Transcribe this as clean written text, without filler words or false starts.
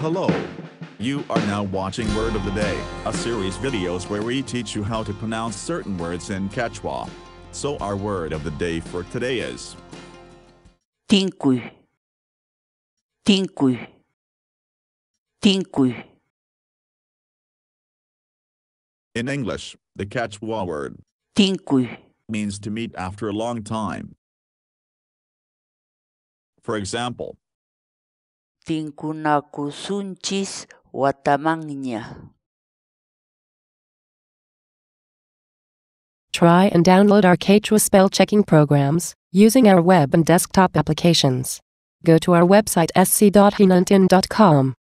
Hello. You are now watching Word of the Day, a series videos where we teach you how to pronounce certain words in Quechua. So our word of the day for today is tinkuy, tinkuy, tinkuy. In English, the Quechua word Tinkuy, means to meet after a long time. For example, tinkunakusunchis watamangnya. Try and download our Quechua spell checking programs using our web and desktop applications. Go to our website sc.hinantin.com.